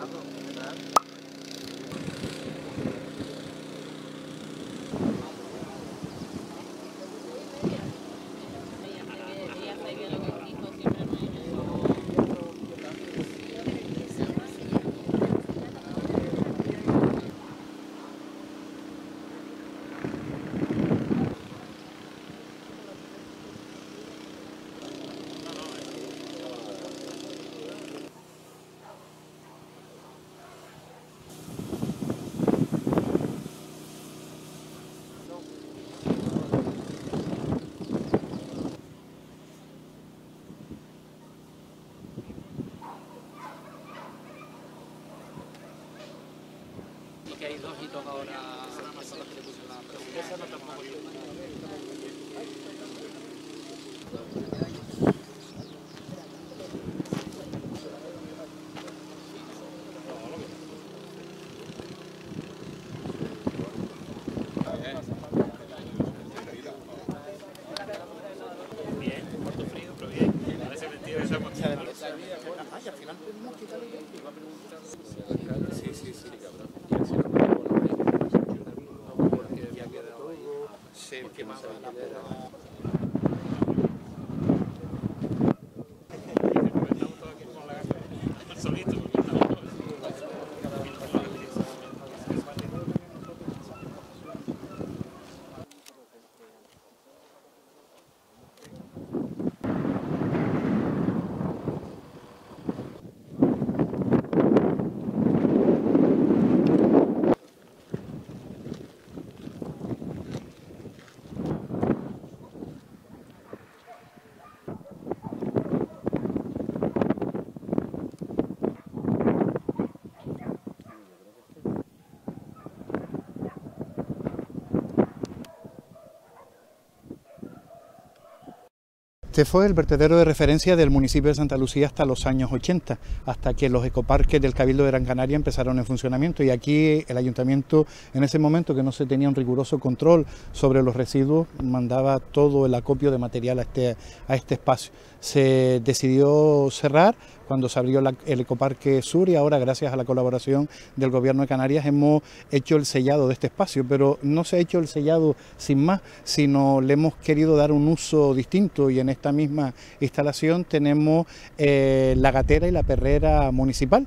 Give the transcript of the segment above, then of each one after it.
Que hay dos hitos ahora, personas que le pusieron la pregunta. Esa no tampoco bien, muerto frío, pero bien. Parece mentira esa muchacha. Ay, al final tenemos que quitarle y va a preguntar. Sí, cabrón. Porque ya quedado ahí. Sí, quemado la puerta. Estamos todos aquí con la gafa. Solito, porque estamos todos. Este fue el vertedero de referencia del municipio de Santa Lucía hasta los años 80, hasta que los ecoparques del Cabildo de Gran Canaria empezaron en funcionamiento, y aquí el ayuntamiento, en ese momento que no se tenía un riguroso control sobre los residuos, mandaba todo el acopio de material a este espacio. Se decidió cerrar cuando se abrió el Ecoparque Sur, y ahora, gracias a la colaboración del Gobierno de Canarias, hemos hecho el sellado de este espacio, pero no se ha hecho el sellado sin más, sino le hemos querido dar un uso distinto, y en esta misma instalación tenemos la gatera y la perrera municipal.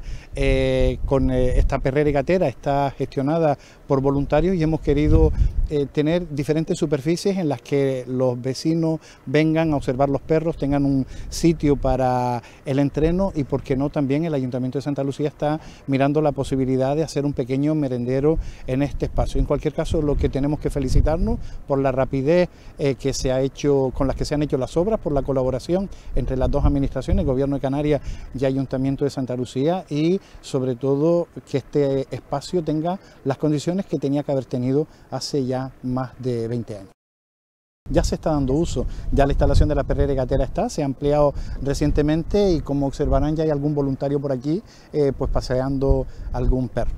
Con esta perrera y gatera está gestionada por voluntarios, y hemos querido tener diferentes superficies en las que los vecinos vengan a observar los perros, tengan un sitio para el entreno, y por qué no también el Ayuntamiento de Santa Lucía está mirando la posibilidad de hacer un pequeño merendero en este espacio. En cualquier caso, lo que tenemos que felicitarnos por la rapidez que se ha hecho, con las que se han hecho las obras, por la colaboración entre las dos administraciones, Gobierno de Canarias y Ayuntamiento de Santa Lucía, y sobre todo que este espacio tenga las condiciones que tenía que haber tenido hace ya más de 20 años. Ya se está dando uso, ya la instalación de la perrera y gatera se ha ampliado recientemente, y como observarán ya hay algún voluntario por aquí pues paseando algún perro.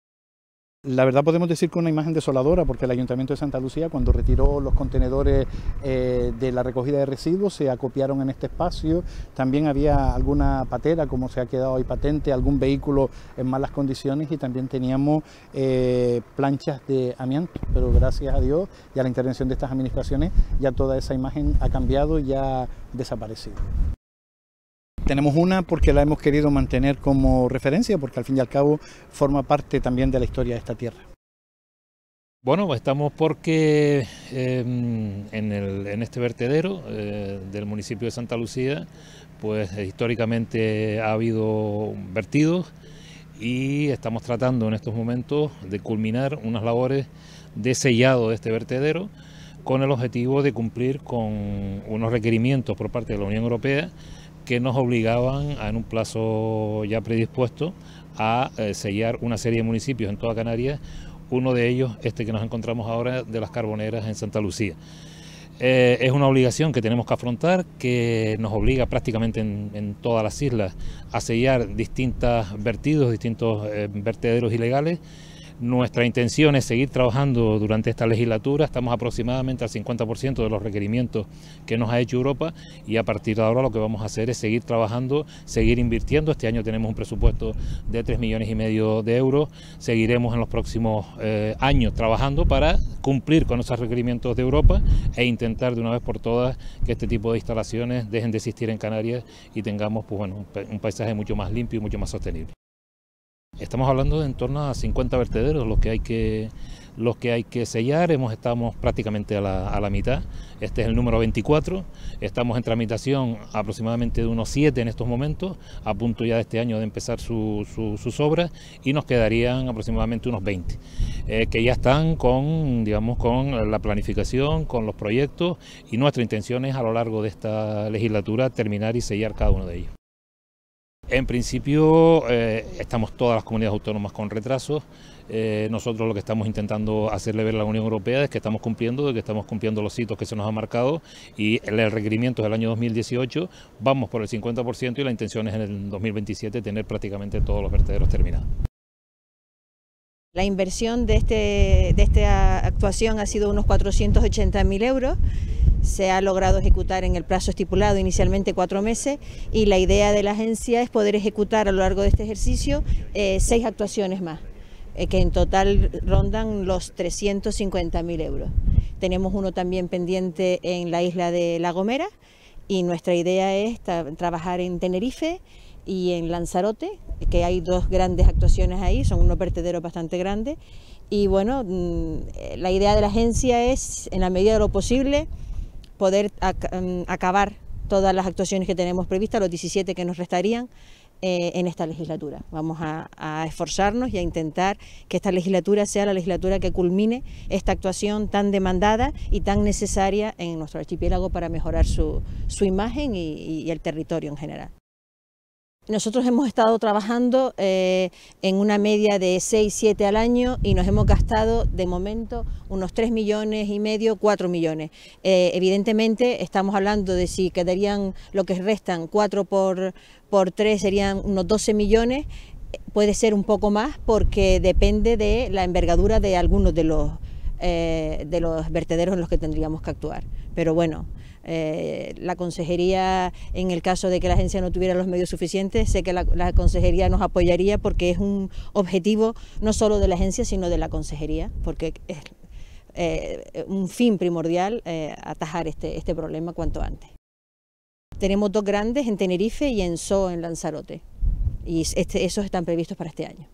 La verdad podemos decir que una imagen desoladora, porque el Ayuntamiento de Santa Lucía, cuando retiró los contenedores de la recogida de residuos, se acopiaron en este espacio. También había alguna patera, como se ha quedado ahí patente, algún vehículo en malas condiciones, y también teníamos planchas de amianto, pero gracias a Dios y a la intervención de estas administraciones ya toda esa imagen ha cambiado y ya ha desaparecido. Tenemos una porque la hemos querido mantener como referencia, porque al fin y al cabo forma parte también de la historia de esta tierra. Bueno, estamos porque en este vertedero del municipio de Santa Lucía, pues históricamente ha habido vertidos, y estamos tratando en estos momentos de culminar unas labores de sellado de este vertedero, con el objetivo de cumplir con unos requerimientos por parte de la Unión Europea que nos obligaban en un plazo ya predispuesto a sellar una serie de municipios en toda Canarias, uno de ellos este que nos encontramos ahora, de Las Carboneras en Santa Lucía. Es una obligación que tenemos que afrontar, que nos obliga prácticamente en todas las islas a sellar distintos vertidos, distintos vertederos ilegales. Nuestra intención es seguir trabajando durante esta legislatura, estamos aproximadamente al 50% de los requerimientos que nos ha hecho Europa y a partir de ahora lo que vamos a hacer es seguir trabajando, seguir invirtiendo. Este año tenemos un presupuesto de 3,5 millones de euros, seguiremos en los próximos años trabajando para cumplir con esos requerimientos de Europa e intentar de una vez por todas que este tipo de instalaciones dejen de existir en Canarias y tengamos pues, bueno, un paisaje mucho más limpio y mucho más sostenible. Estamos hablando de en torno a 50 vertederos los que hay que sellar. Estamos prácticamente a la mitad. Este es el número 24. Estamos en tramitación aproximadamente de unos 7 en estos momentos, a punto ya de este año de empezar sus obras, y nos quedarían aproximadamente unos 20 que ya están con la planificación, con los proyectos, y nuestra intención es a lo largo de esta legislatura terminar y sellar cada uno de ellos. En principio estamos todas las comunidades autónomas con retrasos. Nosotros lo que estamos intentando hacerle ver a la Unión Europea es que estamos cumpliendo los hitos que se nos han marcado, y el requerimiento del año 2018 vamos por el 50% y la intención es en el 2027 tener prácticamente todos los vertederos terminados. La inversión de esta actuación ha sido unos 480.000 euros. Se ha logrado ejecutar en el plazo estipulado, inicialmente 4 meses, y la idea de la agencia es poder ejecutar a lo largo de este ejercicio 6 actuaciones más, que en total rondan los 350.000 euros. Tenemos uno también pendiente en la isla de La Gomera, y nuestra idea es trabajar en Tenerife y en Lanzarote, que hay 2 grandes actuaciones ahí, son unos vertederos bastante grandes, y bueno, la idea de la agencia es, en la medida de lo posible, poder acabar todas las actuaciones que tenemos previstas, los 17 que nos restarían en esta legislatura. Vamos a esforzarnos y a intentar que esta legislatura sea la legislatura que culmine esta actuación tan demandada y tan necesaria en nuestro archipiélago para mejorar su imagen y el territorio en general. Nosotros hemos estado trabajando en una media de 6-7 al año, y nos hemos gastado de momento unos 3,5 millones, 4 millones. Evidentemente estamos hablando de si quedarían lo que restan 4 por 3 serían unos 12 millones, puede ser un poco más porque depende de la envergadura de algunos de los vertederos en los que tendríamos que actuar. Pero bueno, la consejería, en el caso de que la agencia no tuviera los medios suficientes, sé que la consejería nos apoyaría, porque es un objetivo no solo de la agencia sino de la consejería, porque es un fin primordial atajar este problema cuanto antes. Tenemos 2 grandes en Tenerife y en So en Lanzarote, y esos están previstos para este año.